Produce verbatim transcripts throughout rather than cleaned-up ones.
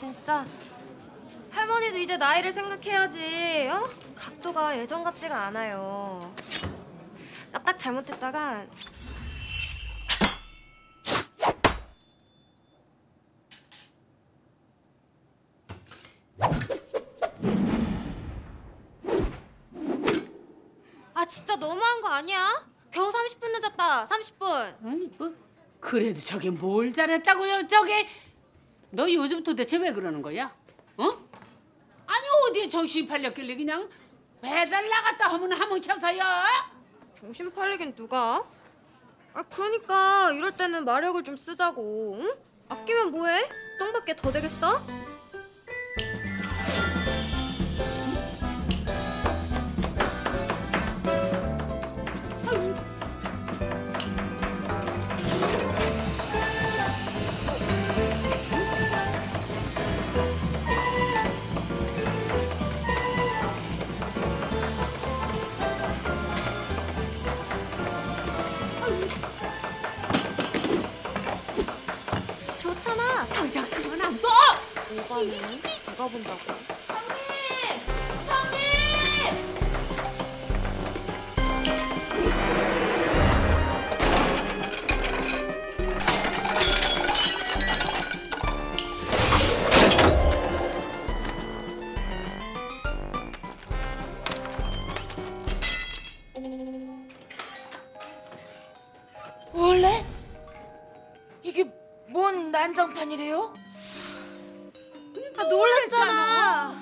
진짜. 할머니도 이제 나이를 생각해야지. 어? 각도가 예전 같지가 않아요. 까딱 잘못했다가 아 진짜 너무한 거 아니야? 겨우 삼십 분 늦었다. 삼십 분. 아니 뭐 그래도 저게 뭘 잘했다고요? 저게 너 요즘 도대체 왜 그러는 거야? 어? 아니 어디에 정신 팔렸길래 그냥 배달 나갔다 하면 하뭉쳐서요? 정신 팔리긴 누가? 아 그러니까 이럴 때는 마력을 좀 쓰자고. 응? 아끼면 뭐해? 똥밖에 더 되겠어? 좋잖아. 당장 그만 안 둬! 오바는 누가 본다고? 성님! 성님! 원래? 이게 뭔 난장판이래요? 아 놀랐잖아.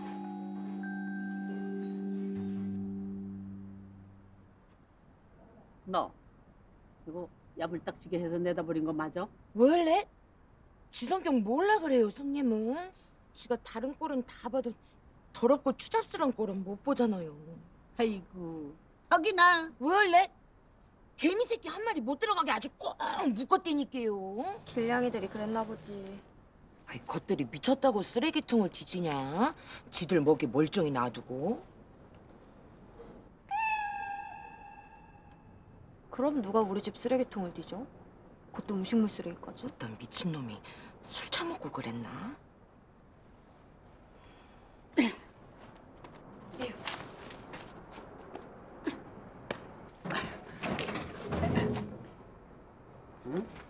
너 이거 야물딱지게 해서 내다버린 거 맞아? 원래? 지 성격 몰라 그래요, 성님은. 지가 다른 꼴은 다 봐도 더럽고 추잡스러운 꼴은 못 보잖아요. 아이고 하기나 원래? 개미 새끼 한 마리 못 들어가게 아주 꼭 묶었대니까요. 길냥이들이 그랬나 보지. 아이, 것들이 미쳤다고 쓰레기통을 뒤지냐? 지들 먹이 멀쩡히 놔두고. 그럼 누가 우리 집 쓰레기통을 뒤져? 그것도 음식물 쓰레기까지? 어떤 미친놈이 술 처먹고 그랬나? 응?